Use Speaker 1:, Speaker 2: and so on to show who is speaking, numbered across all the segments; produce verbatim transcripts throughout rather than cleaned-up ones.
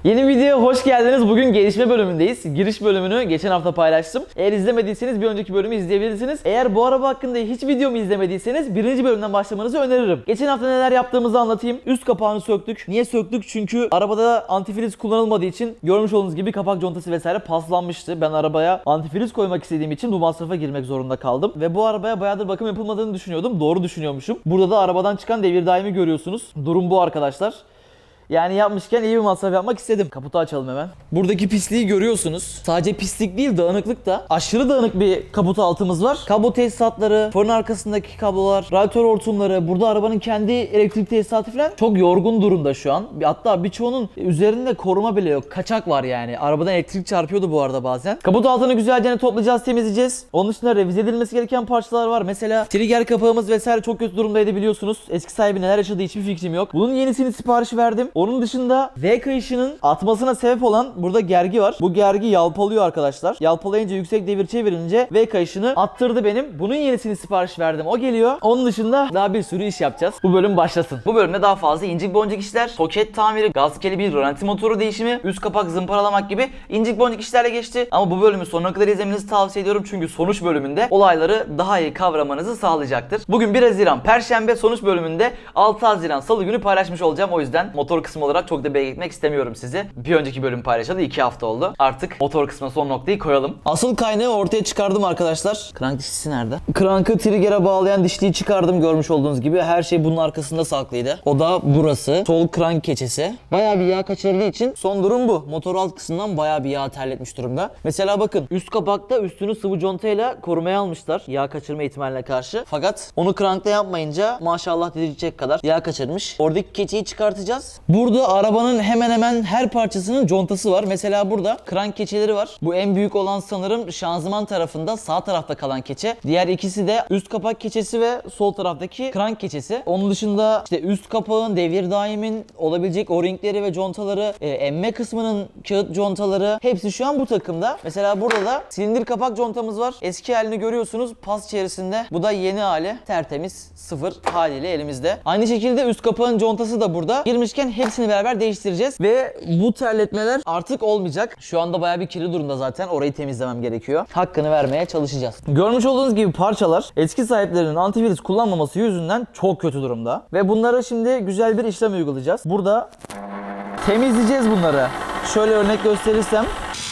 Speaker 1: Yeni videoya hoş geldiniz. Bugün gelişme bölümündeyiz. Giriş bölümünü geçen hafta paylaştım. Eğer izlemediyseniz bir önceki bölümü izleyebilirsiniz. Eğer bu araba hakkında hiç videomu izlemediyseniz birinci bölümden başlamanızı öneririm. Geçen hafta neler yaptığımızı anlatayım. Üst kapağını söktük. Niye söktük? Çünkü arabada antifriz kullanılmadığı için görmüş olduğunuz gibi kapak contası vesaire paslanmıştı. Ben arabaya antifriz koymak istediğim için bu masrafa girmek zorunda kaldım. Ve bu arabaya bayağıdır bakım yapılmadığını düşünüyordum. Doğru düşünüyormuşum. Burada da arabadan çıkan devir daimi görüyorsunuz. Durum bu arkadaşlar. Yani yapmışken iyi bir masraf yapmak istedim. Kaputu açalım hemen. Buradaki pisliği görüyorsunuz. Sadece pislik değil, dağınıklık da. Aşırı dağınık bir kaput altımız var. Kablo tesisatları, fırın arkasındaki kablolar, radyatör hortumları, burada arabanın kendi elektrik tesisatı falan çok yorgun durumda şu an. Hatta birçoğunun üzerinde koruma bile yok. Kaçak var yani. Arabadan elektrik çarpıyordu bu arada bazen. Kaput altını güzelce toplayacağız, temizleyeceğiz. Onun dışında revize edilmesi gereken parçalar var. Mesela trigger kapağımız vesaire çok kötü durumdaydı biliyorsunuz. Eski sahibi neler yaşadığı hiçbir fikrim yok. Bunun yenisini sipariş verdim. Onun dışında V kayışının atmasına sebep olan burada gergi var. Bu gergi yalpalıyor arkadaşlar. Yalpalayınca, yüksek devir çevirince V kayışını attırdı benim. Bunun yenisini sipariş verdim. O geliyor. Onun dışında daha bir sürü iş yapacağız. Bu bölüm başlasın. Bu bölümde daha fazla incik boncuk işler, soket tamiri, gaz kelebeği, rölanti motoru değişimi, üst kapak zımparalamak gibi incik boncuk işlerle geçti. Ama bu bölümü sonuna kadar izlemenizi tavsiye ediyorum. Çünkü sonuç bölümünde olayları daha iyi kavramanızı sağlayacaktır. Bugün bir Haziran Perşembe, sonuç bölümünde altı Haziran Salı günü paylaşmış olacağım. O yüzden motor kısmı olarak çok da bekletmek istemiyorum sizi. Bir önceki bölüm paylaşıldı. iki hafta oldu. Artık motor kısmına son noktayı koyalım. Asıl kaynağı ortaya çıkardım arkadaşlar. Krank dişlisi nerede? Krankı trigger'a bağlayan dişliği çıkardım görmüş olduğunuz gibi. Her şey bunun arkasında saklıydı. O da burası. Sol krank keçesi. Bayağı bir yağ kaçırdığı için son durum bu. Motor alt kısmından bayağı bir yağ terletmiş durumda. Mesela bakın üst kapakta üstünü sıvı contayla korumaya almışlar. Yağ kaçırma ihtimaline karşı. Fakat onu krankta yapmayınca maşallah dedirtecek kadar yağ kaçırmış. Oradaki keçeyi çıkartacağız. Burada arabanın hemen hemen her parçasının contası var. Mesela burada krank keçeleri var. Bu en büyük olan sanırım şanzıman tarafında, sağ tarafta kalan keçe. Diğer ikisi de üst kapak keçesi ve sol taraftaki krank keçesi. Onun dışında işte üst kapağın, devir daimin olabilecek o-ringleri ve contaları, e, emme kısmının kağıt contaları hepsi şu an bu takımda. Mesela burada da silindir kapak contamız var. Eski halini görüyorsunuz pas içerisinde. Bu da yeni hali. Tertemiz, sıfır haliyle elimizde. Aynı şekilde üst kapağın contası da burada. Girmişken hepsini beraber değiştireceğiz ve bu terletmeler artık olmayacak. Şu anda bayağı bir kirli durumda zaten. Orayı temizlemem gerekiyor. Hakkını vermeye çalışacağız. Görmüş olduğunuz gibi parçalar eski sahiplerinin antivirüs kullanmaması yüzünden çok kötü durumda. Ve bunlara şimdi güzel bir işlem uygulayacağız. Burada temizleyeceğiz bunları. Şöyle örnek gösterirsem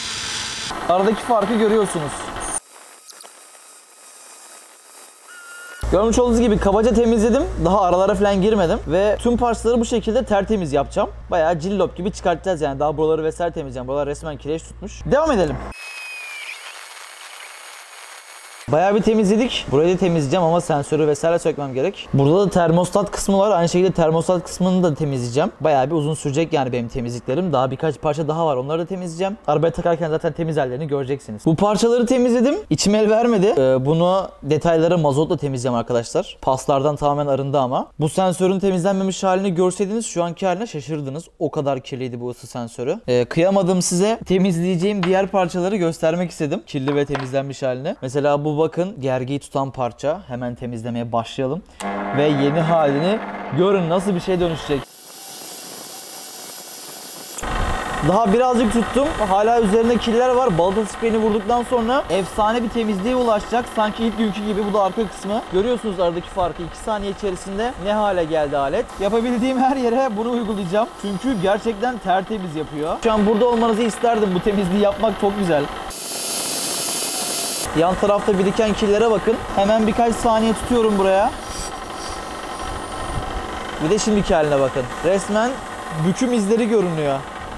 Speaker 1: aradaki farkı görüyorsunuz. Görmüş olduğunuz gibi kabaca temizledim. Daha aralara falan girmedim. Ve tüm parçaları bu şekilde tertemiz yapacağım. Bayağı cillop gibi çıkartacağız yani. Daha buraları vesaire temizleyeceğim. Buralar resmen kireç tutmuş. Devam edelim. Bayağı bir temizledik. Burayı da temizleyeceğim ama sensörü vesaire sökmem gerek. Burada da termostat kısmı var. Aynı şekilde termostat kısmını da temizleyeceğim. Bayağı bir uzun sürecek yani benim temizliklerim. Daha birkaç parça daha var. Onları da temizleyeceğim. Arabaya takarken zaten temiz hallerini göreceksiniz. Bu parçaları temizledim. İçim el vermedi. Ee, bunu detayları mazotla temizleyeceğim arkadaşlar. Paslardan tamamen arındı ama. Bu sensörün temizlenmemiş halini görseydiniz şu anki haline şaşırdınız. O kadar kirliydi bu ısı sensörü. Ee, kıyamadım size. Temizleyeceğim diğer parçaları göstermek istedim. Kirli ve temizlenmiş halini. Mesela bu bakın gergiyi tutan parça. Hemen temizlemeye başlayalım. Ve yeni halini görün nasıl bir şey dönüşecek. Daha birazcık tuttum. Hala üzerinde kirler var. Balata spreyini vurduktan sonra efsane bir temizliğe ulaşacak. Sanki ilk günkü gibi. Bu da arka kısmı. Görüyorsunuz aradaki farkı. iki saniye içerisinde ne hale geldi alet. Yapabildiğim her yere bunu uygulayacağım. Çünkü gerçekten tertemiz yapıyor. Şu an burada olmanızı isterdim. Bu temizliği yapmak çok güzel. Yan tarafta biriken kirlere bakın. Hemen birkaç saniye tutuyorum buraya. Bir de şimdiki haline bakın. Resmen büküm izleri görünüyor.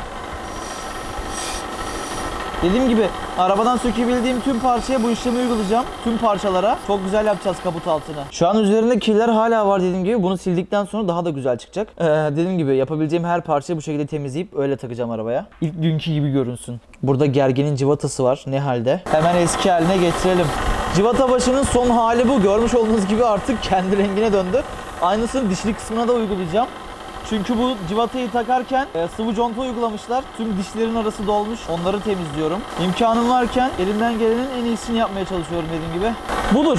Speaker 1: Dediğim gibi arabadan sökebildiğim tüm parçaya bu işlemi uygulayacağım. Tüm parçalara. Çok güzel yapacağız kaput altını. Şu an üzerinde kirler hala var dediğim gibi. Bunu sildikten sonra daha da güzel çıkacak. Ee, dediğim gibi yapabileceğim her parçayı bu şekilde temizleyip öyle takacağım arabaya. İlk günkü gibi görünsün. Burada gergenin civatası var. Ne halde? Hemen eski haline getirelim. Civata başının son hali bu. Görmüş olduğunuz gibi artık kendi rengine döndü. Aynısını dişli kısmına da uygulayacağım. Çünkü bu civatayı takarken e, sıvı conta uygulamışlar. Tüm dişlerin arası dolmuş. Onları temizliyorum. İmkanım varken elimden gelenin en iyisini yapmaya çalışıyorum dediğim gibi. Budur.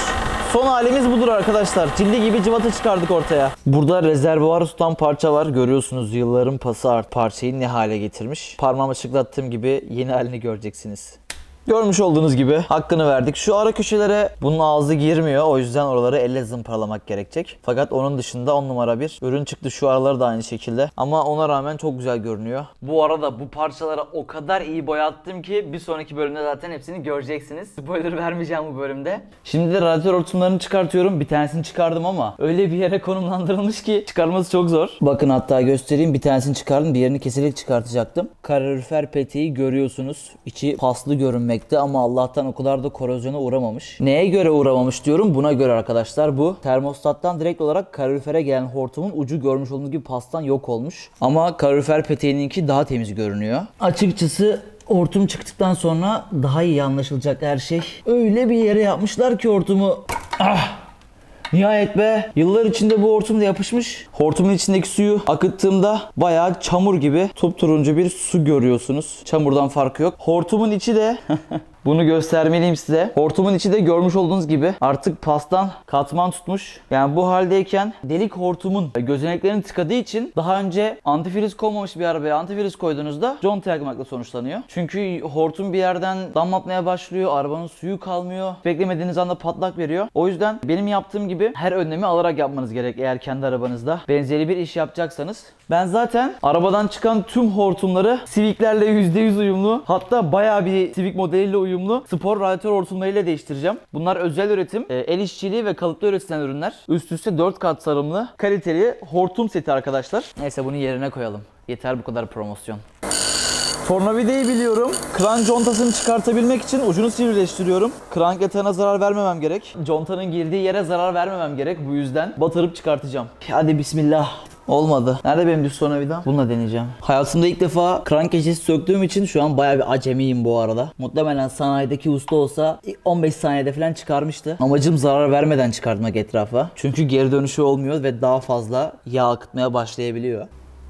Speaker 1: Son halimiz budur arkadaşlar. Cildi gibi cıvata çıkardık ortaya. Burada rezervuarı tutan parça var. Görüyorsunuz yılların pası art parçayı ne hale getirmiş. Parmağımı şıklattığım gibi yeni halini göreceksiniz. Görmüş olduğunuz gibi hakkını verdik. Şu ara köşelere bunun ağzı girmiyor. O yüzden oraları elle zımparalamak gerekecek. Fakat onun dışında on numara bir ürün çıktı. Şu araları da aynı şekilde. Ama ona rağmen çok güzel görünüyor. Bu arada bu parçalara o kadar iyi boyattım ki bir sonraki bölümde zaten hepsini göreceksiniz. Spoiler vermeyeceğim bu bölümde. Şimdi de radyatör hortumlarını çıkartıyorum. Bir tanesini çıkardım ama öyle bir yere konumlandırılmış ki çıkarması çok zor. Bakın hatta göstereyim. Bir tanesini çıkardım. Diğerini keserek çıkartacaktım. Kalorifer peteği görüyorsunuz. İçi paslı görünmek ama Allah'tan o kadar da korozyona uğramamış. Neye göre uğramamış diyorum? Buna göre arkadaşlar. Bu termostattan direkt olarak kalorifere gelen hortumun ucu görmüş olduğunuz gibi pastan yok olmuş. Ama kalorifer peteğininki daha temiz görünüyor. Açıkçası hortum çıktıktan sonra daha iyi anlaşılacak her şey. Öyle bir yere yapmışlar ki hortumu. Ah! Nihayet be. Yıllar içinde bu hortum da yapışmış. Hortumun içindeki suyu akıttığımda bayağı çamur gibi turuncu bir su görüyorsunuz. Çamurdan farkı yok. Hortumun içi de bunu göstermeliyim size. Hortumun içi de görmüş olduğunuz gibi artık pastan katman tutmuş. Yani bu haldeyken delik hortumun gözeneklerini tıkadığı için daha önce antifriz konmamış bir arabaya antifriz koyduğunuzda conta yakmakla sonuçlanıyor. Çünkü hortum bir yerden damlatmaya başlıyor. Arabanın suyu kalmıyor. Beklemediğiniz anda patlak veriyor. O yüzden benim yaptığım gibi her önlemi alarak yapmanız gerek eğer kendi arabanızda benzeri bir iş yapacaksanız. Ben zaten arabadan çıkan tüm hortumları Civic'lerle yüzde yüz uyumlu, hatta bayağı bir Civic modeliyle uyumlu spor radyatör hortumlarıyla değiştireceğim. Bunlar özel üretim, el işçiliği ve kalıpta üretilen ürünler. Üst üste dört kat sarımlı kaliteli hortum seti arkadaşlar. Neyse bunu yerine koyalım. Yeter bu kadar promosyon. Tornavidayı biliyorum. Krank contasını çıkartabilmek için ucunu sivrileştiriyorum. Krank yatağına zarar vermemem gerek. Contanın girdiği yere zarar vermemem gerek. Bu yüzden batırıp çıkartacağım. Hadi bismillah. Olmadı. Nerede benim düz tornavida? Bununla deneyeceğim. Hayatımda ilk defa krank keçesi söktüğüm için şu an bayağı bir acemiyim bu arada. Muhtemelen sanayideki usta olsa on beş saniyede falan çıkarmıştı. Amacım zarar vermeden çıkartmak etrafa. Çünkü geri dönüşü olmuyor ve daha fazla yağ akıtmaya başlayabiliyor.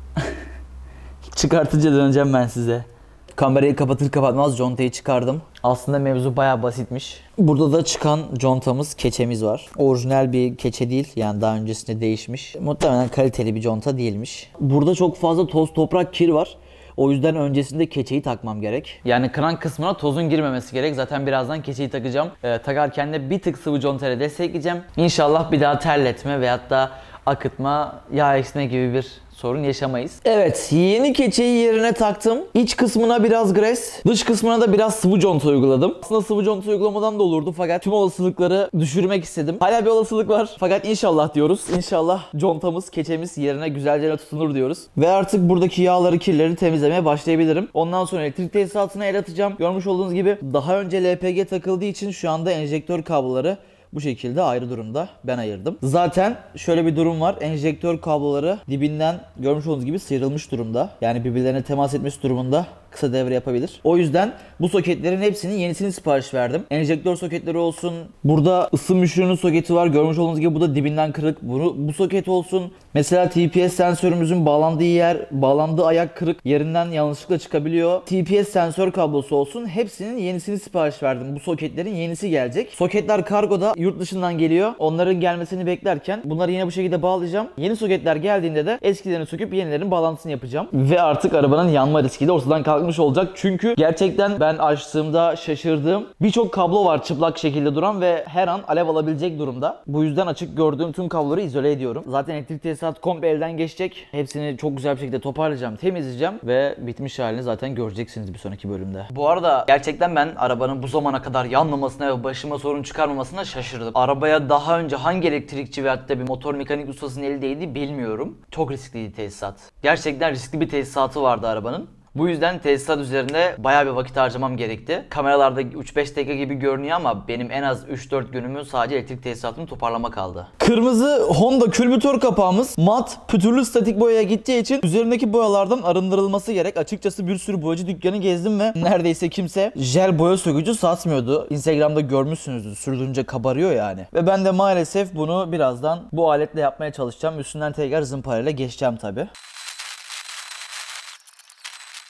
Speaker 1: Çıkartınca döneceğim ben size. Kamerayı kapatır kapatmaz contayı çıkardım. Aslında mevzu bayağı basitmiş. Burada da çıkan contamız, keçemiz var. Orijinal bir keçe değil, yani daha öncesinde değişmiş. Muhtemelen kaliteli bir conta değilmiş. Burada çok fazla toz, toprak, kir var. O yüzden öncesinde keçeyi takmam gerek. Yani krank kısmına tozun girmemesi gerek. Zaten birazdan keçeyi takacağım. Ee, takarken de bir tık sıvı contayla destekleyeceğim. İnşallah bir daha terletme veyahut da akıtma, yağ eksme gibi bir sorun yaşamayız. Evet, yeni keçeyi yerine taktım. İç kısmına biraz gres, dış kısmına da biraz sıvı conta uyguladım. Aslında sıvı conta uygulamadan da olurdu fakat tüm olasılıkları düşürmek istedim. Hala bir olasılık var fakat inşallah diyoruz. İnşallah contamız, keçemiz yerine güzelce tutunur diyoruz. Ve artık buradaki yağları, kirleri temizlemeye başlayabilirim. Ondan sonra elektrik tesisatına el atacağım. Görmüş olduğunuz gibi daha önce L P G takıldığı için şu anda enjektör kabloları bu şekilde ayrı durumda. Ben ayırdım. Zaten şöyle bir durum var. Enjektör kabloları dibinden görmüş olduğunuz gibi sıyrılmış durumda. Yani birbirlerine temas etmesi durumunda kısa devre yapabilir. O yüzden bu soketlerin hepsinin yenisini sipariş verdim. Enjektör soketleri olsun. Burada ısı müşürünün soketi var. Görmüş olduğunuz gibi bu da dibinden kırık. Bunu, bu soket olsun. Mesela T P S sensörümüzün bağlandığı yer, bağlandığı ayak kırık. Yerinden yanlışlıkla çıkabiliyor. T P S sensör kablosu olsun. Hepsinin yenisini sipariş verdim. Bu soketlerin yenisi gelecek. Soketler kargoda yurt dışından geliyor. Onların gelmesini beklerken bunları yine bu şekilde bağlayacağım. Yeni soketler geldiğinde de eskilerini söküp yenilerin bağlantısını yapacağım. Ve artık arabanın yanma riski de ortadan kalkmış olacak. Çünkü gerçekten ben açtığımda şaşırdığım birçok kablo var çıplak şekilde duran ve her an alev alabilecek durumda. Bu yüzden açık gördüğüm tüm kabloları izole ediyorum. Zaten elektrik tesisat komple elden geçecek. Hepsini çok güzel bir şekilde toparlayacağım, temizleyeceğim ve bitmiş halini zaten göreceksiniz bir sonraki bölümde. Bu arada gerçekten ben arabanın bu zamana kadar yanmamasına ve başıma sorun çıkarmamasına şaşırdım. Arabaya daha önce hangi elektrikçi ve hatta bir motor mekanik ustasının eli değdi bilmiyorum. Çok riskliydi tesisat. Gerçekten riskli bir tesisatı vardı arabanın. Bu yüzden tesisat üzerinde bayağı bir vakit harcamam gerekti. Kameralarda üç beş dakika gibi görünüyor ama benim en az üç dört günümü sadece elektrik tesisatını toparlama kaldı. Kırmızı Honda külbütör kapağımız mat, pütürlü statik boyaya gittiği için üzerindeki boyalardan arındırılması gerek. Açıkçası bir sürü boyacı dükkanı gezdim ve neredeyse kimse jel boya sökücü satmıyordu. Instagram'da görmüşsünüzdür, sürdürünce kabarıyor yani. Ve ben de maalesef bunu birazdan bu aletle yapmaya çalışacağım. Üstünden tekrar zımparayla geçeceğim tabi.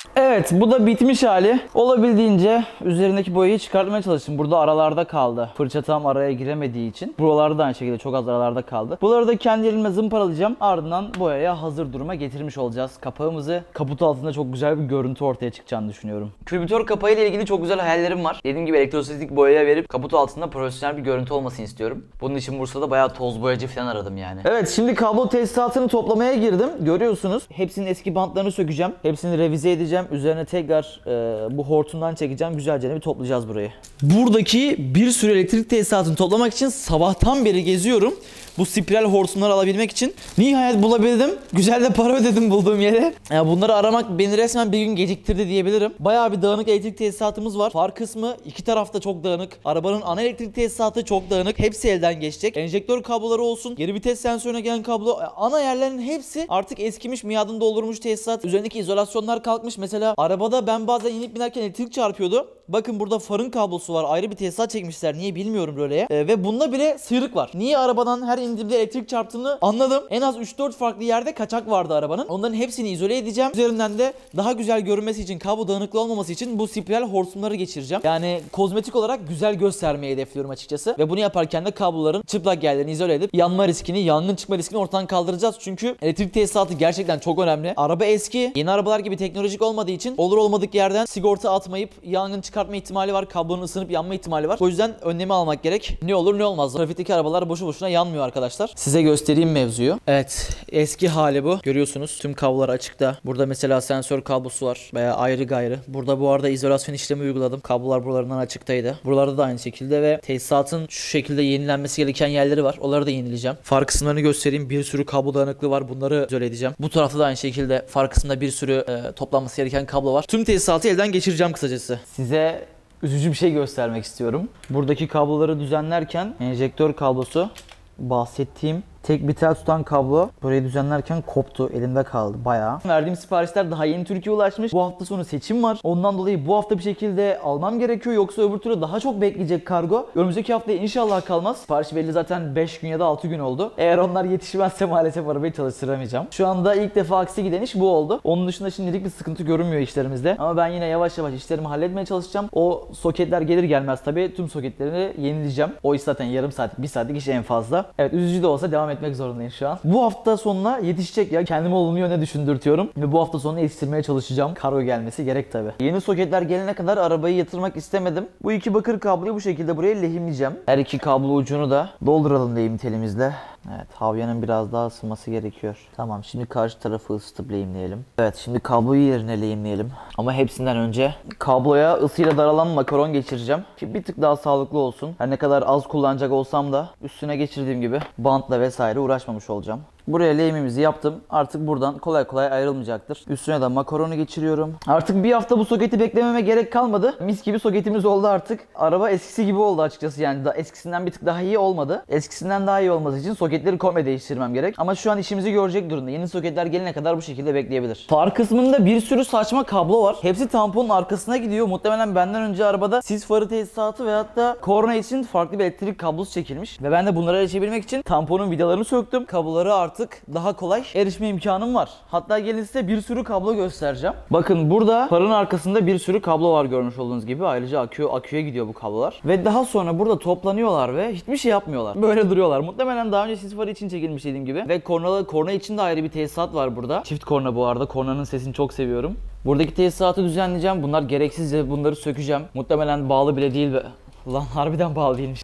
Speaker 1: Evet, bu da bitmiş hali. Olabildiğince üzerindeki boyayı çıkartmaya çalıştım. Burada aralarda kaldı. Fırça tam araya giremediği için. Buralarda da aynı şekilde çok az aralarda kaldı. Buraları da kendi elimle zımparalayacağım. Ardından boyaya hazır duruma getirmiş olacağız kapağımızı. Kaput altında çok güzel bir görüntü ortaya çıkacağını düşünüyorum. Külbütör kapağı ile ilgili çok güzel hayallerim var. Dediğim gibi elektrostatik boyaya verip kaput altında profesyonel bir görüntü olmasını istiyorum. Bunun için Bursa'da bayağı toz boyacı falan aradım yani. Evet, şimdi kablo tesisatını toplamaya girdim. Görüyorsunuz. Hepsinin eski bantlarını sökeceğim. Hepsini revize edeceğim. Üzerine tekrar e, bu hortumdan çekeceğim. Güzelce bir toplayacağız burayı. Buradaki bir sürü elektrik tesisatını toplamak için sabahtan beri geziyorum. Bu spiral hortumları alabilmek için nihayet bulabildim. Güzel de para ödedim bulduğum yere. Ya bunları aramak beni resmen bir gün geciktirdi diyebilirim. Bayağı bir dağınık elektrik tesisatımız var. Far kısmı iki tarafta çok dağınık. Arabanın ana elektrik tesisatı çok dağınık. Hepsi elden geçecek. Enjektör kabloları olsun. Geri vites sensörüne gelen kablo. Ana yerlerin hepsi artık eskimiş, miadını doldurmuş tesisat. Üzerindeki izolasyonlar kalkmış. Mesela arabada ben bazen inip binerken elektrik çarpıyordu. Bakın burada farın kablosu var. Ayrı bir tesisat çekmişler. Niye bilmiyorum böyle. Ee, ve bunda bile sıyrık var. Niye arabadan her indiğimde elektrik çarptığını anladım. En az üç dört farklı yerde kaçak vardı arabanın. Onların hepsini izole edeceğim. Üzerinden de daha güzel görünmesi için, kablo dağınıklığı olmaması için bu spiral hortumları geçireceğim. Yani kozmetik olarak güzel göstermeyi hedefliyorum açıkçası. Ve bunu yaparken de kabloların çıplak yerlerini izole edip yanma riskini, yangın çıkma riskini ortadan kaldıracağız. Çünkü elektrik tesisatı gerçekten çok önemli. Araba eski. Yeni arabalar gibi teknolojik olmadığı için olur olmadık yerden sigorta atmayıp yangın çıkartma ihtimali var. Kablonun ısınıp yanma ihtimali var. O yüzden önlemi almak gerek. Ne olur ne olmaz. Trafikteki arabalar boşu boşuna yanmıyor arkadaşlar. Size göstereyim mevzuyu. Evet, eski hali bu. Görüyorsunuz tüm kablolar açıkta. Burada mesela sensör kablosu var. Veya ayrı gayrı. Burada bu arada izolasyon işlemi uyguladım. Kablolar buralarından açıktaydı. Buralarda da aynı şekilde ve tesisatın şu şekilde yenilenmesi gereken yerleri var. Onları da yenileyeceğim. Far kısımlarını göstereyim. Bir sürü kablo dağınıklığı var. Bunları izole edeceğim. Bu tarafta da aynı şekilde far kısmında bir sürü e, toplanması gereken kablo var. Tüm tesisatı elden geçireceğim kısacası. Size üzücü bir şey göstermek istiyorum. Buradaki kabloları düzenlerken enjektör kablosu, bahsettiğim tek bir tel tutan kablo burayı düzenlerken koptu. Elimde kaldı bayağı. Verdiğim siparişler daha yeni Türkiye'ye ulaşmış. Bu hafta sonu seçim var. Ondan dolayı bu hafta bir şekilde almam gerekiyor. Yoksa öbür türlü daha çok bekleyecek kargo. Önümüzdeki haftaya inşallah kalmaz. Sipariş belli zaten beş gün ya da altı gün oldu. Eğer onlar yetişmezse maalesef arabayı çalıştıramayacağım. Şu anda ilk defa aksi giden iş bu oldu. Onun dışında şimdilik bir sıkıntı görünmüyor işlerimizde. Ama ben yine yavaş yavaş işlerimi halletmeye çalışacağım. O soketler gelir gelmez tabii tüm soketlerini yenileyeceğim. O iş zaten yarım saat, bir saatlik iş en fazla. Evet, üzücü de olsa devam etmek zorundayım şu an. Bu hafta sonuna yetişecek ya. Kendimi olumlu yöne düşündürtüyorum. Ve bu hafta sonuna yetiştirmeye çalışacağım. Kargo gelmesi gerek tabi. Yeni soketler gelene kadar arabayı yatırmak istemedim. Bu iki bakır kabloyu bu şekilde buraya lehimleyeceğim. Her iki kablo ucunu da dolduralım lehim telimizle. Evet, havyanın biraz daha ısınması gerekiyor. Tamam, şimdi karşı tarafı ısıtıp lehimleyelim. Evet, şimdi kabloyu yerine lehimleyelim. Ama hepsinden önce kabloya ısıyla daralan makaron geçireceğim. Ki bir tık daha sağlıklı olsun. Her ne kadar az kullanacak olsam da üstüne geçirdiğim gibi bantla vesaire uğraşmamış olacağım. Buraya lehimimizi yaptım. Artık buradan kolay kolay ayrılmayacaktır. Üstüne de makaronu geçiriyorum. Artık bir hafta bu soketi beklememe gerek kalmadı. Mis gibi soketimiz oldu artık. Araba eskisi gibi oldu açıkçası. Yani da eskisinden bir tık daha iyi olmadı. Eskisinden daha iyi olması için soketleri komple değiştirmem gerek. Ama şu an işimizi görecek durumda. Yeni soketler gelene kadar bu şekilde bekleyebilir. Far kısmında bir sürü saçma kablo var. Hepsi tamponun arkasına gidiyor. Muhtemelen benden önce arabada sis farı tesisatı veyahut da korna için farklı bir elektrik kablosu çekilmiş. Ve ben de bunları erişebilmek için tamponun vidalarını söktüm. Kabloları artık daha kolay erişme imkanım var. Hatta gelin size bir sürü kablo göstereceğim. Bakın burada farın arkasında bir sürü kablo var görmüş olduğunuz gibi. Ayrıca akü, aküye gidiyor bu kablolar. Ve daha sonra burada toplanıyorlar ve hiçbir şey yapmıyorlar. Böyle duruyorlar. Muhtemelen daha önce sis farı için çekilmiş dediğim gibi. Ve kornalı, korna için de ayrı bir tesisat var burada. Çift korna bu arada. Kornanın sesini çok seviyorum. Buradaki tesisatı düzenleyeceğim. Bunlar gereksizce bunları sökeceğim. Muhtemelen bağlı bile değil. Lan harbiden bağlı değilmiş.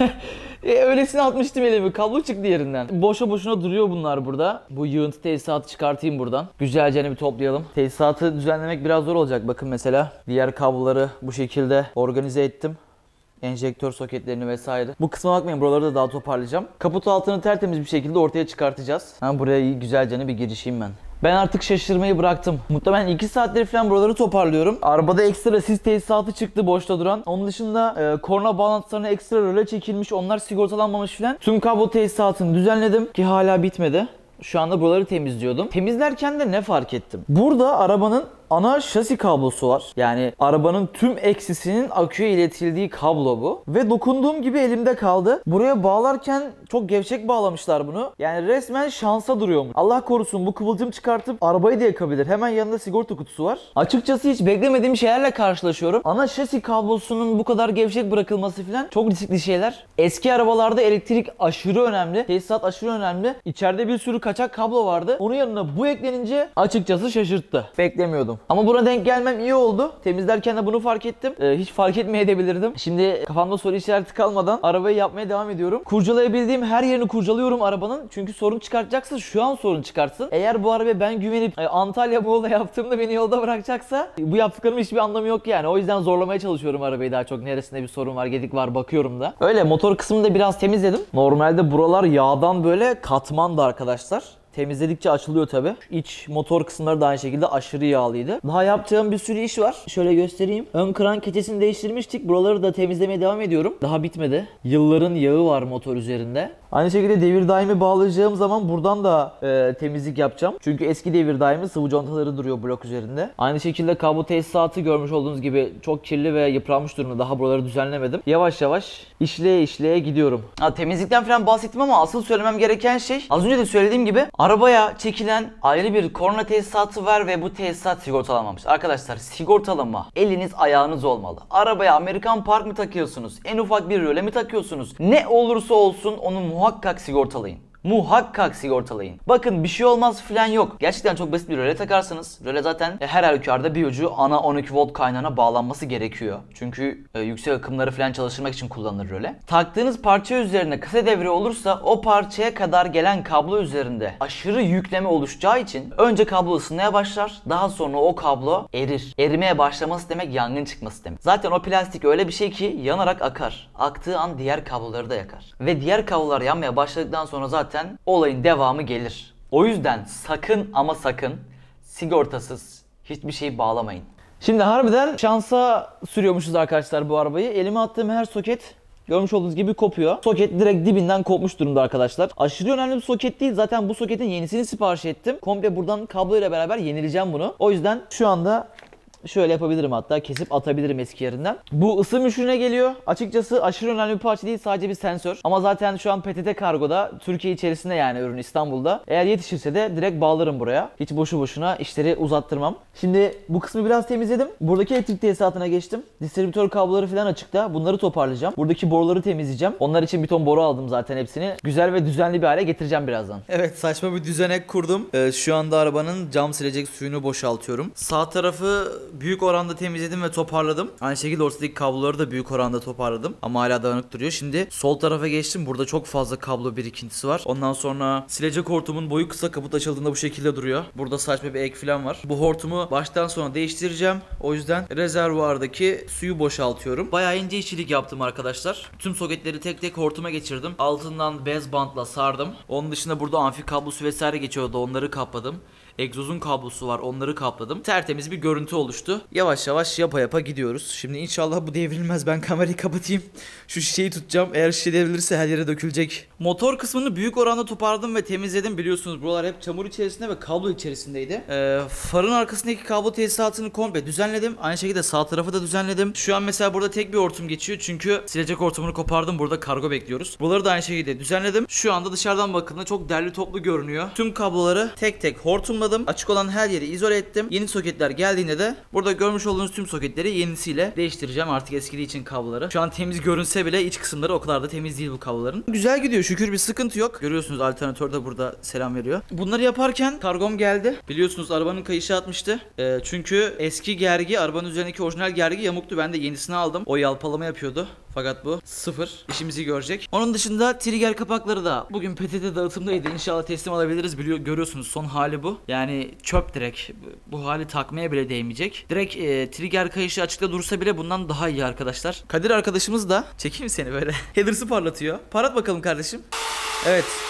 Speaker 1: E, öylesine atmıştım elimi. Kablo çıktı yerinden. Boşa boşuna duruyor bunlar burada. Bu yığıntı tesisatı çıkartayım buradan. Güzelce bir toplayalım. Tesisatı düzenlemek biraz zor olacak. Bakın mesela diğer kabloları bu şekilde organize ettim. Enjektör soketlerini vesaire. Bu kısma bakmayın, buraları da daha toparlayacağım. Kaput altını tertemiz bir şekilde ortaya çıkartacağız. Ben buraya güzelce bir girişeyim ben. Ben artık şaşırmayı bıraktım. Muhtemelen iki saattir falan buraları toparlıyorum. Arabada ekstra sis tesisatı çıktı boşta duran. Onun dışında e, korna bağlantılarına ekstra röle çekilmiş. Onlar sigortalanmamış falan. Tüm kablo tesisatını düzenledim ki hala bitmedi. Şu anda buraları temizliyordum. Temizlerken de ne fark ettim? Burada arabanın ana şasi kablosu var. Yani arabanın tüm eksisinin aküye iletildiği kablo bu. Ve dokunduğum gibi elimde kaldı. Buraya bağlarken çok gevşek bağlamışlar bunu. Yani resmen şansa duruyormuş. Allah korusun bu kıvılcım çıkartıp arabayı da yakabilir. Hemen yanında sigorta kutusu var. Açıkçası hiç beklemediğim şeylerle karşılaşıyorum. Ana şasi kablosunun bu kadar gevşek bırakılması falan çok riskli şeyler. Eski arabalarda elektrik aşırı önemli. Tesisat aşırı önemli. İçeride bir sürü kaçak kablo vardı. Onun yanına bu eklenince açıkçası şaşırttı. Beklemiyordum. Ama buna denk gelmem iyi oldu. Temizlerken de bunu fark ettim. Ee, hiç fark etmeyebilirdim. Şimdi kafamda soru işareti kalmadan arabayı yapmaya devam ediyorum. Kurcalayabildiğim her yerini kurcalıyorum arabanın. Çünkü sorun çıkartacaksa şu an sorun çıkartsın. Eğer bu arabaya ben güvenip e, Antalya Bolu'da yaptığımda beni yolda bırakacaksa bu yaptıklarımın hiçbir anlamı yok yani. O yüzden zorlamaya çalışıyorum arabayı daha çok. Neresinde bir sorun var, gedik var bakıyorum da. Öyle motor kısmını da biraz temizledim. Normalde buralar yağdan böyle katmandı arkadaşlar. Temizledikçe açılıyor tabi. İç motor kısımları da aynı şekilde aşırı yağlıydı. Daha yapacağım bir sürü iş var. Şöyle göstereyim. Ön kran keçesini değiştirmiştik. Buraları da temizlemeye devam ediyorum. Daha bitmedi. Yılların yağı var motor üzerinde. Aynı şekilde devir daimi bağlayacağım zaman buradan da e, temizlik yapacağım. Çünkü eski devir daimi sıvı contaları duruyor blok üzerinde. Aynı şekilde kablo tesisatı görmüş olduğunuz gibi çok kirli ve yıpranmış durumda. Daha buraları düzenlemedim. Yavaş yavaş işleye işleye gidiyorum. Ha, temizlikten falan bahsettim ama asıl söylemem gereken şey az önce de söylediğim gibi arabaya çekilen ayrı bir korna tesisatı var ve bu tesisat sigortalanmamış. Arkadaşlar sigortalama eliniz ayağınız olmalı. Arabaya Amerikan Park mı takıyorsunuz? En ufak bir röle mi takıyorsunuz? Ne olursa olsun onu muhakkak sigortalayın. Muhakkak sigortalayın. Bakın bir şey olmaz falan yok. Gerçekten çok basit bir röle takarsınız. Röle zaten her halükarda bir ucu ana on iki volt kaynağına bağlanması gerekiyor. Çünkü e, yüksek akımları falan çalıştırmak için kullanılır röle. Taktığınız parça üzerine kısa devre olursa o parçaya kadar gelen kablo üzerinde aşırı yükleme oluşacağı için önce kablo ısınmaya başlar. Daha sonra o kablo erir. Erimeye başlaması demek yangın çıkması demek. Zaten o plastik öyle bir şey ki yanarak akar. Aktığı an diğer kabloları da yakar. Ve diğer kablolar yanmaya başladıktan sonra zaten Zaten olayın devamı gelir. O yüzden sakın ama sakın sigortasız hiçbir şey bağlamayın. Şimdi harbiden şansa sürüyormuşuz arkadaşlar bu arabayı. Elime attığım her soket görmüş olduğunuz gibi kopuyor. Soket direkt dibinden kopmuş durumda arkadaşlar. Aşırı önemli bir soket değil. Zaten bu soketin yenisini sipariş ettim. Komple buradan kabloyla beraber yenileyeceğim bunu. O yüzden şu anda şöyle yapabilirim, hatta kesip atabilirim eski yerinden. Bu ısı müşürüne geliyor. Açıkçası aşırı önemli bir parça değil, sadece bir sensör. Ama zaten şu an P T T Kargo'da, Türkiye içerisinde yani ürün İstanbul'da. Eğer yetişirse de direkt bağlarım buraya. Hiç boşu boşuna işleri uzattırmam. Şimdi bu kısmı biraz temizledim. Buradaki elektrik tesisatına geçtim. Distribütör kabloları falan açıkta. Bunları toparlayacağım. Buradaki boruları temizleyeceğim. Onlar için bir ton boru aldım zaten hepsini. Güzel ve düzenli bir hale getireceğim birazdan. Evet, saçma bir düzenek kurdum. Ee, şu anda arabanın cam silecek suyunu boşaltıyorum. Sağ tarafı büyük oranda temizledim ve toparladım. Aynı şekilde ortadaki kabloları da büyük oranda toparladım. Ama hala dağınık duruyor. Şimdi sol tarafa geçtim. Burada çok fazla kablo birikintisi var. Ondan sonra silecek hortumun boyu kısa, kaput açıldığında bu şekilde duruyor. Burada saçma bir ek falan var. Bu hortumu baştan sona değiştireceğim. O yüzden rezervuardaki suyu boşaltıyorum. Bayağı ince işçilik yaptım arkadaşlar. Tüm soketleri tek tek hortuma geçirdim. Altından bez bantla sardım. Onun dışında burada amfi kablosu vesaire geçiyordu. Onları kapladım. Egzozun kablosu var, onları kapladım. Tertemiz bir görüntü oluştu. Yavaş yavaş yapa yapa gidiyoruz. Şimdi inşallah bu devrilmez. Ben kamerayı kapatayım. Şu şişeyi tutacağım. Eğer şişe devrilirse her yere dökülecek. Motor kısmını büyük oranda toparladım ve temizledim. Biliyorsunuz buralar hep çamur içerisinde ve kablo içerisindeydi. Ee, farın arkasındaki kablo tesisatını komple düzenledim. Aynı şekilde sağ tarafı da düzenledim. Şu an mesela burada tek bir hortum geçiyor. Çünkü silecek hortumunu kopardım. Burada kargo bekliyoruz. Buraları da aynı şekilde düzenledim. Şu anda dışarıdan bakıldığında çok derli toplu görünüyor. Tüm kabloları tek tek hortumladım. Açık olan her yeri izole ettim. Yeni soketler geldiğinde de burada görmüş olduğunuz tüm soketleri yenisiyle değiştireceğim. Artık eskidiği için kabloları. Şu an temiz görünse bile iç kısımları o kadar da temiz değil bu kabloların. Güzel gidiyor, şükür bir sıkıntı yok. Görüyorsunuz alternatör de burada selam veriyor. Bunları yaparken kargom geldi. Biliyorsunuz arabanın kayışı atmıştı. Ee, çünkü eski gergi, arabanın üzerindeki orijinal gergi yamuktu. Ben de yenisini aldım. O yalpalama yapıyordu. Fakat bu sıfır. İşimizi görecek. Onun dışında trigger kapakları da bugün P T T dağıtımdaydı. İnşallah teslim alabiliriz. Biliyor, görüyorsunuz son hali bu. Yani çöp direkt. Bu hali takmaya bile değmeyecek. Direkt e, trigger kayışı açıkta dursa bile bundan daha iyi arkadaşlar. Kadir arkadaşımız da, çekeyim seni böyle, headers'ı parlatıyor. Parlat bakalım kardeşim. Evet.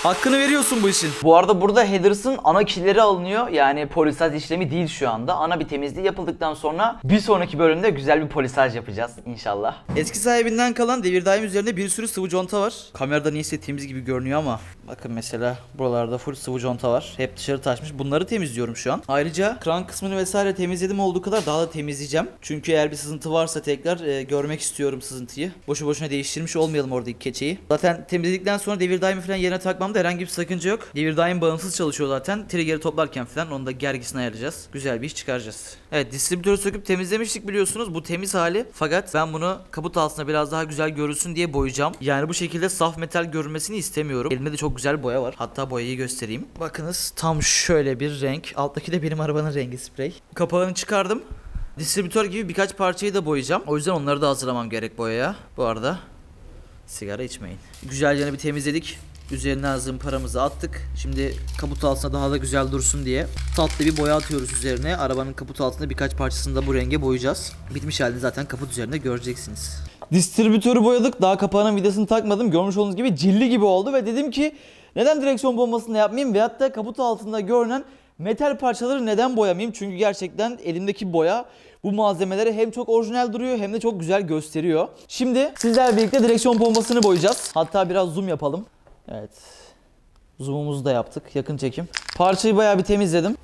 Speaker 1: Hakkını veriyorsun bu işin. Bu arada burada headers'ın ana killeri alınıyor. Yani polisaj işlemi değil şu anda. Ana bir temizliği yapıldıktan sonra bir sonraki bölümde güzel bir polisaj yapacağız inşallah. Eski sahibinden kalan devir daim üzerinde bir sürü sıvı conta var. Kamerada neyse temiz gibi görünüyor ama bakın mesela buralarda full sıvı conta var. Hep dışarı taşmış. Bunları temizliyorum şu an. Ayrıca kran kısmını vesaire temizledim olduğu kadar daha da temizleyeceğim. Çünkü eğer bir sızıntı varsa tekrar e, görmek istiyorum sızıntıyı. Boşu boşuna değiştirmiş olmayalım oradaki keçeyi. Zaten temizledikten sonra devir daimi falan yerine takmamda herhangi bir sakınca yok. Devir daim bağımsız çalışıyor zaten. Trigger'i toplarken falan onu da gergisini ayarlayacağız. Güzel bir iş çıkaracağız. Evet, distribütörü söküp temizlemiştik biliyorsunuz. Bu temiz hali. Fakat ben bunu kaput altında biraz daha güzel görünsün diye boyayacağım. Yani bu şekilde saf metal görünmesini istemiyorum. Elimde de çok güzel boya var. Hatta boyayı göstereyim. Bakınız tam şöyle bir renk. Alttaki de benim arabanın rengi sprey. Kapağını çıkardım. Distribütör gibi birkaç parçayı da boyayacağım. O yüzden onları da hazırlamam gerek boyaya. Bu arada sigara içmeyin. Güzelce bir temizledik. Üzerine zımparamızı attık. Şimdi kaput altına daha da güzel dursun diye tatlı bir boya atıyoruz üzerine. Arabanın kaput altında birkaç parçasını da bu renge boyayacağız. Bitmiş halini zaten kaput üzerinde göreceksiniz. Distribütörü boyadık. Daha kapağının vidasını takmadım. Görmüş olduğunuz gibi cilli gibi oldu ve dedim ki neden direksiyon bombasını da yapmayayım veyahut da kaput altında görünen metal parçaları neden boyamayayım? Çünkü gerçekten elimdeki boya bu malzemeleri hem çok orijinal duruyor hem de çok güzel gösteriyor. Şimdi sizlerle birlikte direksiyon bombasını boyayacağız. Hatta biraz zoom yapalım. Evet. Zoom'umuzu da yaptık. Yakın çekim. Parçayı bayağı bir temizledim.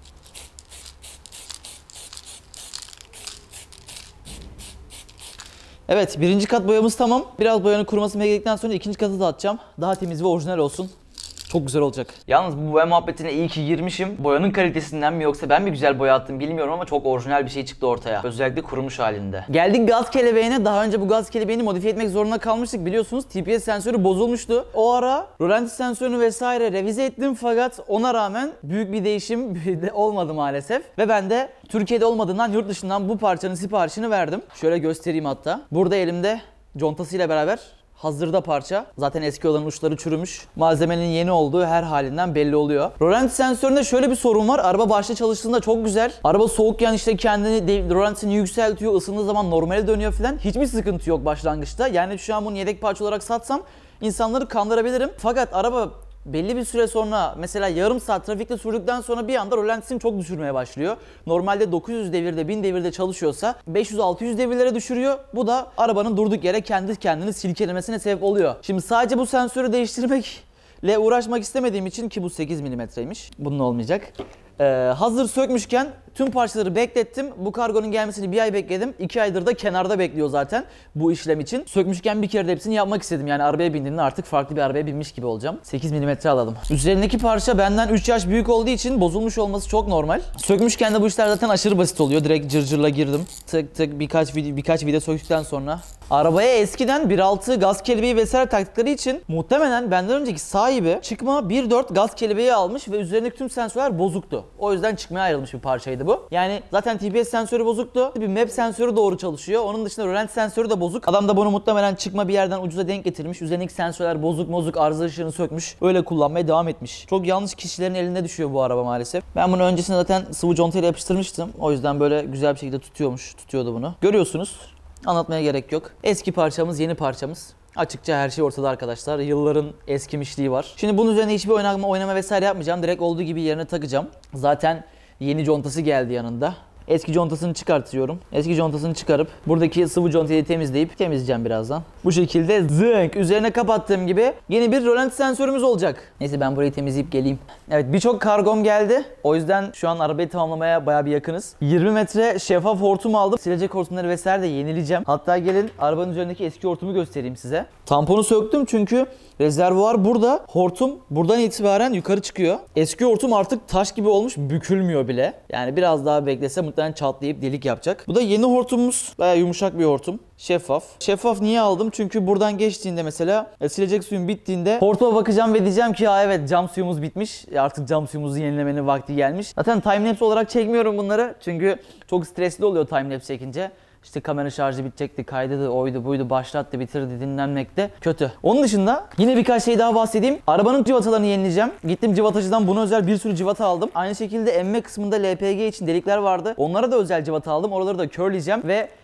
Speaker 1: Evet, birinci kat boyamız tamam. Biraz boyanın kurumasını bekledikten sonra ikinci katı da atacağım. Daha temiz ve orijinal olsun. Çok güzel olacak. Yalnız bu boya muhabbetine iyi ki girmişim. Boyanın kalitesinden mi yoksa ben mi güzel boya attım bilmiyorum ama çok orijinal bir şey çıktı ortaya. Özellikle kurumuş halinde. Geldik gaz kelebeğine. Daha önce bu gaz kelebeğini modifiye etmek zorunda kalmıştık. Biliyorsunuz T P S sensörü bozulmuştu. O ara rolanti sensörünü vesaire revize ettim fakat ona rağmen büyük bir değişim de olmadı maalesef. Ve ben de Türkiye'de olmadığından yurt dışından bu parçanın siparişini verdim. Şöyle göstereyim hatta. Burada elimde contasıyla beraber hazırda parça. Zaten eski olanın uçları çürümüş. Malzemenin yeni olduğu her halinden belli oluyor. Rolanti sensöründe şöyle bir sorun var. Araba başta çalıştığında çok güzel. Araba soğukken işte kendini rolantisini yükseltiyor. Isındığı zaman normale dönüyor falan. Hiçbir sıkıntı yok başlangıçta. Yani şu an bunu yedek parça olarak satsam insanları kandırabilirim. Fakat araba belli bir süre sonra mesela yarım saat trafikte sürdükten sonra bir anda rolantisini çok düşürmeye başlıyor. Normalde dokuz yüz devirde bin devirde çalışıyorsa beş yüz altı yüz devirlere düşürüyor. Bu da arabanın durduk yere kendi kendini silkelemesine sebep oluyor. Şimdi sadece bu sensörü değiştirmekle uğraşmak istemediğim için ki bu sekiz milimetreymiş. Bunun olmayacak. Ee, hazır sökmüşken tüm parçaları beklettim. Bu kargonun gelmesini bir ay bekledim. iki aydır da kenarda bekliyor zaten bu işlem için. Sökmüşken bir kere de hepsini yapmak istedim. Yani arabaya bindiğimde artık farklı bir arabaya binmiş gibi olacağım. sekiz milimetre alalım. Üzerindeki parça benden üç yaş büyük olduğu için bozulmuş olması çok normal. Sökmüşken de bu işler zaten aşırı basit oluyor. Direkt cırcırla girdim. Tık tık birkaç video, birkaç vida söktükten sonra. Arabaya eskiden bir altı gaz kelebeği vesaire taktıkları için muhtemelen benden önceki sahibi çıkma bir dört gaz kelebeği almış ve üzerindeki tüm sensörler bozuktu. O yüzden çıkmaya ayrılmış bir parçaydı bu. Yani zaten T P S sensörü bozuktu. Bir map sensörü doğru çalışıyor. Onun dışında rölanti sensörü de bozuk. Adam da bunu muhtemelen çıkma bir yerden ucuza denk getirmiş. Üzerindeki sensörler bozuk bozuk arıza ışığını sökmüş. Öyle kullanmaya devam etmiş. Çok yanlış kişilerin elinde düşüyor bu araba maalesef. Ben bunu öncesinde zaten sıvı contayla yapıştırmıştım. O yüzden böyle güzel bir şekilde tutuyormuş. Tutuyordu bunu. Görüyorsunuz. Anlatmaya gerek yok. Eski parçamız, yeni parçamız. Açıkça her şey ortada arkadaşlar. Yılların eskimişliği var. Şimdi bunun üzerine hiçbir oynama, oynama vesaire yapmayacağım. Direkt olduğu gibi yerine takacağım. Zaten yeni contası geldi yanında. Eski contasını çıkartıyorum. Eski contasını çıkarıp buradaki sıvı contayı temizleyip temizleyeceğim birazdan. Bu şekilde zınk üzerine kapattığım gibi yeni bir rolanti sensörümüz olacak. Neyse ben burayı temizleyip geleyim. Evet, birçok kargom geldi. O yüzden şu an arabayı tamamlamaya bayağı bir yakınız. yirmi metre şeffaf hortum aldım. Silecek hortumları vesaire de yenileyeceğim. Hatta gelin arabanın üzerindeki eski hortumu göstereyim size. Tamponu söktüm çünkü rezervuar burada. Hortum buradan itibaren yukarı çıkıyor. Eski hortum artık taş gibi olmuş, bükülmüyor bile. Yani biraz daha beklese muhtemelen çatlayıp delik yapacak. Bu da yeni hortumumuz. Bayağı yumuşak bir hortum. Şeffaf. Şeffaf niye aldım? Çünkü buradan geçtiğinde mesela e, silecek suyun bittiğinde hortuma bakacağım ve diyeceğim ki ya evet cam suyumuz bitmiş. E, artık cam suyumuzu yenilemenin vakti gelmiş. Zaten timelapse olarak çekmiyorum bunları. Çünkü çok stresli oluyor timelapse çekince. İşte kamera şarjı bitecekti, kaydı da oydu buydu, başlattı, bitirdi, dinlenmekte kötü. Onun dışında yine birkaç şey daha bahsedeyim. Arabanın cıvatalarını yenileyeceğim. Gittim cıvatacıdan buna özel bir sürü cıvata aldım. Aynı şekilde emme kısmında L P G için delikler vardı. Onlara da özel cıvata aldım. Oraları da körleyeceğim ve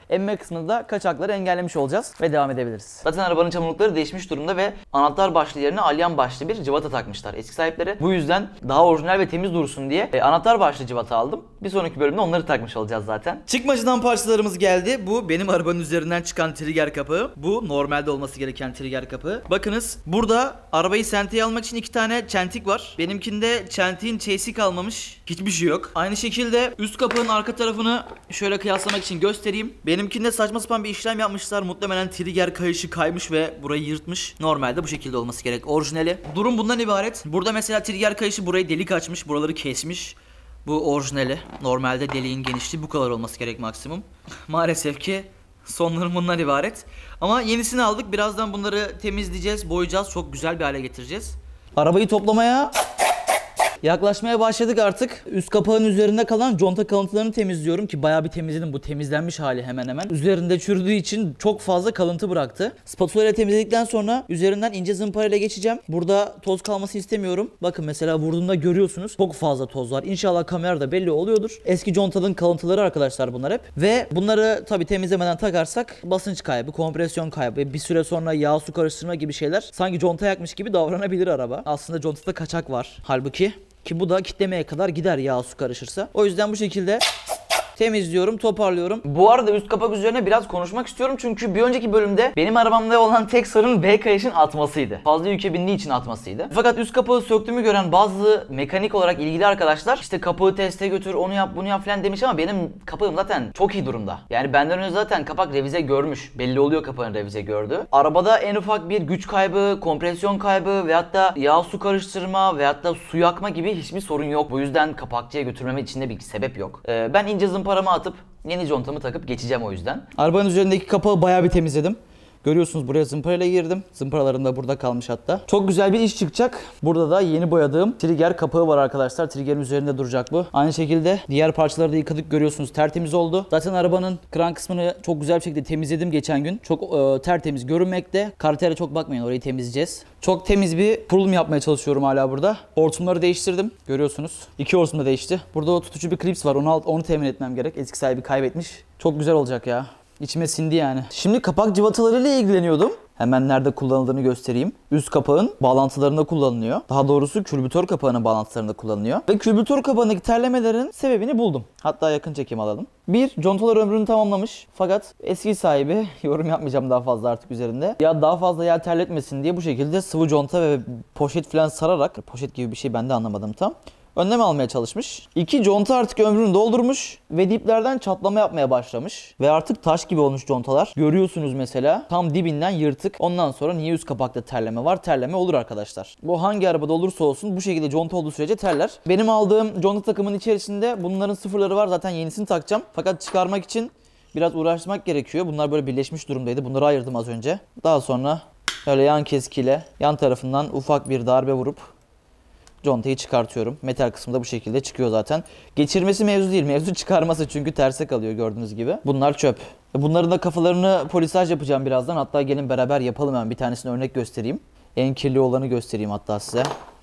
Speaker 1: emme kısmında kaçakları engellemiş olacağız ve devam edebiliriz. Zaten arabanın çamurlukları değişmiş durumda ve anahtar başlı yerine alyan başlı bir cıvata takmışlar eski sahipleri. Bu yüzden daha orijinal ve temiz dursun diye e, anahtar başlı cıvata aldım. Bir sonraki bölümde onları takmış olacağız zaten. Çıkmacıdan parçalarımız geldi. Bu benim arabanın üzerinden çıkan trigger kapağı. Bu normalde olması gereken trigger kapağı. Bakınız burada arabayı senteye almak için iki tane çentik var. Benimkinde çentiğin çeysi kalmamış. Hiçbir şey yok. Aynı şekilde üst kapağın arka tarafını şöyle kıyaslamak için göstereyim. Benimkinde saçma sapan bir işlem yapmışlar. Muhtemelen trigger kayışı kaymış ve burayı yırtmış. Normalde bu şekilde olması gerek. Orijinali. Durum bundan ibaret. Burada mesela trigger kayışı burayı delik açmış. Buraları kesmiş. Bu orijinali. Normalde deliğin genişliği bu kadar olması gerek maksimum. Maalesef ki sonlarım bundan ibaret. Ama yenisini aldık. Birazdan bunları temizleyeceğiz, boyayacağız. Çok güzel bir hale getireceğiz. Arabayı toplamaya yaklaşmaya başladık artık. Üst kapağın üzerinde kalan conta kalıntılarını temizliyorum ki bayağı bir temizledim. Bu temizlenmiş hali hemen hemen. Üzerinde çürüdüğü için çok fazla kalıntı bıraktı. Spatula ile temizledikten sonra üzerinden ince zımpara ile geçeceğim. Burada toz kalması istemiyorum. Bakın mesela vurduğumda görüyorsunuz. Çok fazla toz var. İnşallah kamerada belli oluyordur. Eski contanın kalıntıları arkadaşlar bunlar hep. Ve bunları tabi temizlemeden takarsak basınç kaybı, kompresyon kaybı, bir süre sonra yağ su karıştırma gibi şeyler sanki conta yakmış gibi davranabilir araba. Aslında contada kaçak var. Halbuki ki bu da kitlemeye kadar gider yağ su karışırsa. O yüzden bu şekilde temizliyorum, toparlıyorum. Bu arada üst kapak üzerine biraz konuşmak istiyorum çünkü bir önceki bölümde benim arabamda olan tek sorun V kayışın atmasıydı. Fazla yüke bindiği için atmasıydı. Fakat üst kapağı söktüğümü gören bazı mekanik olarak ilgili arkadaşlar işte kapağı teste götür, onu yap, bunu yap falan demiş ama benim kapağım zaten çok iyi durumda. Yani benden önce zaten kapak revize görmüş. Belli oluyor kapağın revize gördüğü. Arabada en ufak bir güç kaybı, kompresyon kaybı veyahut da yağ su karıştırma veyahut da su yakma gibi hiçbir sorun yok. Bu yüzden kapakçıya götürmeme içinde bir sebep yok. Ee, ben ince zımparamı atıp yeni contamı takıp geçeceğim o yüzden. Arabanın üzerindeki kapağı bayağı bir temizledim. Görüyorsunuz buraya zımparayla girdim. Zımparalarım da burada kalmış hatta. Çok güzel bir iş çıkacak. Burada da yeni boyadığım trigger kapağı var arkadaşlar. Trigger'in üzerinde duracak bu. Aynı şekilde diğer parçaları da yıkadık, görüyorsunuz tertemiz oldu. Zaten arabanın kran kısmını çok güzel bir şekilde temizledim geçen gün. Çok e, tertemiz görünmekte. Karaktere çok bakmayın, orayı temizleyeceğiz. Çok temiz bir kurulum yapmaya çalışıyorum hala burada. Hortumları değiştirdim. Görüyorsunuz. İki hortum da değişti. Burada o tutucu bir klips var. Onu, onu temin etmem gerek. Eski sahibi kaybetmiş. Çok güzel olacak ya. İçime sindi yani. Şimdi kapak cıvatalarıyla ilgileniyordum. Hemen nerede kullanıldığını göstereyim. Üst kapağın bağlantılarında kullanılıyor. Daha doğrusu külbütör kapağının bağlantılarında kullanılıyor. Ve külbütör kapağındaki terlemelerin sebebini buldum. Hatta yakın çekim alalım. Bir, contalar ömrünü tamamlamış. Fakat eski sahibi, yorum yapmayacağım daha fazla artık üzerinde, ya daha fazla yer terletmesin diye bu şekilde sıvı conta ve poşet falan sararak, poşet gibi bir şey ben de anlamadım tam, önlem almaya çalışmış. İki, conta artık ömrünü doldurmuş ve diplerden çatlama yapmaya başlamış. Ve artık taş gibi olmuş contalar. Görüyorsunuz mesela tam dibinden yırtık. Ondan sonra niye üst kapakta terleme var? Terleme olur arkadaşlar. Bu hangi arabada olursa olsun bu şekilde conta olduğu sürece terler. Benim aldığım conta takımının içerisinde bunların sıfırları var. Zaten yenisini takacağım. Fakat çıkarmak için biraz uğraşmak gerekiyor. Bunlar böyle birleşmiş durumdaydı. Bunları ayırdım az önce. Daha sonra böyle yan keskiyle yan tarafından ufak bir darbe vurup contayı çıkartıyorum. Metal kısmı da bu şekilde çıkıyor zaten. Geçirmesi mevzu değil. Mevzu çıkarması, çünkü terse kalıyor gördüğünüz gibi. Bunlar çöp. Bunların da kafalarını polisaj yapacağım birazdan. Hatta gelin beraber yapalım, hemen bir tanesini örnek göstereyim. En kirli olanı göstereyim hatta size.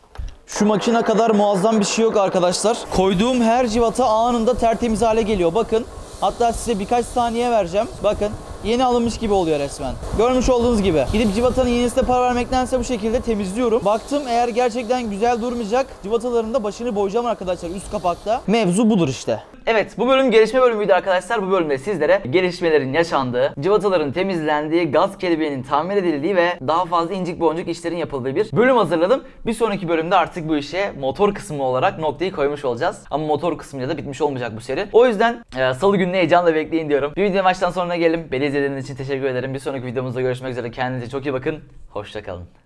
Speaker 1: Şu makine kadar muazzam bir şey yok arkadaşlar. Koyduğum her civata anında tertemiz hale geliyor. Bakın. Hatta size birkaç saniye vereceğim. Bakın. Yeni alınmış gibi oluyor resmen. Görmüş olduğunuz gibi. Gidip civatanın yenisine para vermektense bu şekilde temizliyorum. Baktım eğer gerçekten güzel durmayacak, civataların da başını boyayacağım arkadaşlar üst kapakta. Mevzu budur işte. Evet, bu bölüm gelişme bölümüydü arkadaşlar. Bu bölümde sizlere gelişmelerin yaşandığı, civataların temizlendiği, gaz kelebeğinin tamir edildiği ve daha fazla incik boncuk işlerin yapıldığı bir bölüm hazırladım. Bir sonraki bölümde artık bu işe motor kısmı olarak noktayı koymuş olacağız. Ama motor kısmıyla da bitmiş olmayacak bu seri. O yüzden e, salı gününü heyecanla bekleyin diyorum. Bir video maçtan sonra gelelim. Beni izlediğiniz için teşekkür ederim. Bir sonraki videomuzda görüşmek üzere. Kendinize çok iyi bakın. Hoşça kalın.